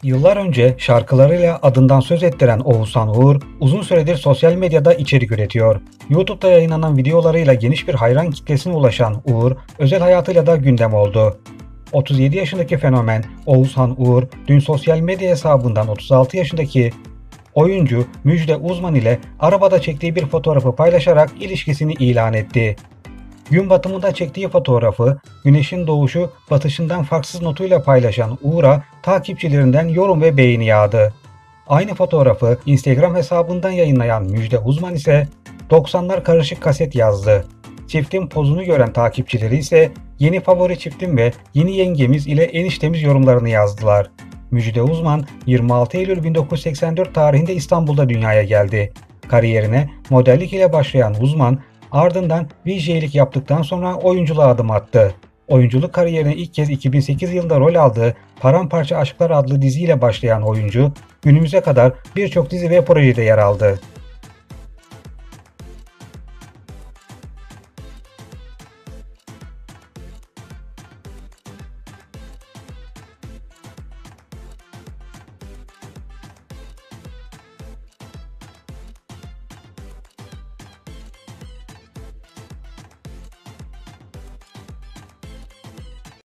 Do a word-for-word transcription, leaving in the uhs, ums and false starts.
Yıllar önce şarkılarıyla adından söz ettiren Oğuzhan Uğur, uzun süredir sosyal medyada içerik üretiyor. YouTube'da yayınlanan videolarıyla geniş bir hayran kitlesine ulaşan Uğur, özel hayatıyla da gündem oldu. otuz yedi yaşındaki fenomen Oğuzhan Uğur, dün sosyal medya hesabından otuz altı yaşındaki oyuncu Müjde Uzman ile arabada çektiği bir fotoğrafı paylaşarak ilişkisini ilan etti. Gün batımında çektiği fotoğrafı güneşin doğuşu batışından farksız notuyla paylaşan Uğur'a takipçilerinden yorum ve beğeni yağdı. Aynı fotoğrafı Instagram hesabından yayınlayan Müjde Uzman ise doksanlar karışık kaset yazdı. Çiftin pozunu gören takipçileri ise yeni favori çiftim ve yeni yengemiz ile eniştemiz yorumlarını yazdılar. Müjde Uzman yirmi altı Eylül bin dokuz yüz seksen dört tarihinde İstanbul'da dünyaya geldi. Kariyerine modellik ile başlayan Uzman, ardından V J'lik yaptıktan sonra oyunculuğa adım attı. Oyunculuk kariyerine ilk kez iki bin sekiz yılında rol aldığı Paramparça Aşklar adlı diziyle başlayan oyuncu, günümüze kadar birçok dizi ve projede yer aldı.